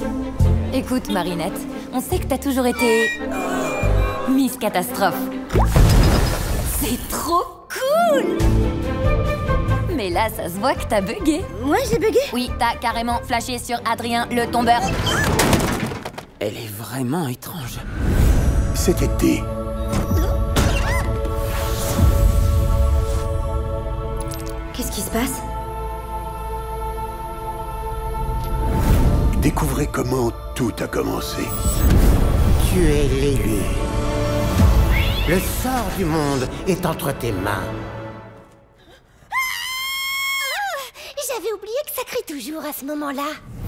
Écoute, Marinette, on sait que t'as toujours été... Miss Catastrophe. C'est trop cool! Mais là, ça se voit que t'as bugué. Moi, j'ai bugué? Oui, t'as carrément flashé sur Adrien, le tombeur. Elle est vraiment étrange. Cet été, Qu'est-ce qui se passe? découvrez comment tout a commencé. Tu es l'élu. Le sort du monde est entre tes mains. J'avais oublié que ça crie toujours à ce moment-là.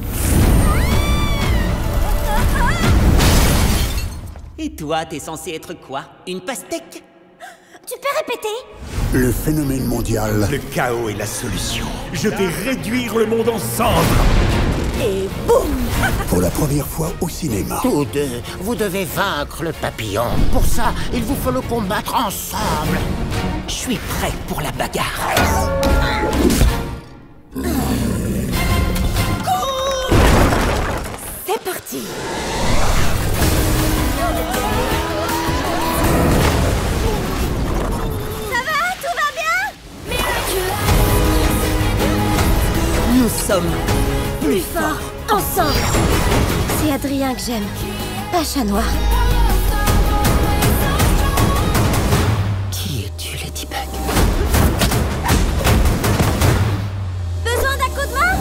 Et toi, t'es censé être quoi? Une pastèque? Tu peux répéter? Le phénomène mondial Le chaos est la solution. Je vais réduire le monde en cendres. Et boum! pour la première fois au cinéma. Tous deux, vous devez vaincre le papillon. Pour ça, il vous faut le combattre ensemble. Je suis prêt pour la bagarre. C'est parti! Ça va? Tout va bien? Nous sommes Plus fort, ensemble! C'est Adrien que j'aime, pas Chat Noir. Qui es-tu, Ladybug? Besoin d'un coup de main?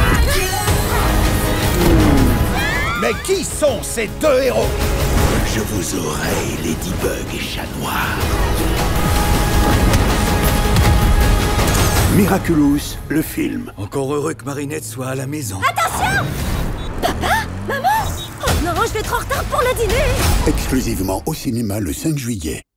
Mais qui sont ces deux héros? Je vous aurai, Ladybug et Chat Noir. Miraculous, le film. Encore heureux que Marinette soit à la maison. Maman! Oh non, je vais être en retard pour le dîner! Exclusivement au cinéma le 5 juillet.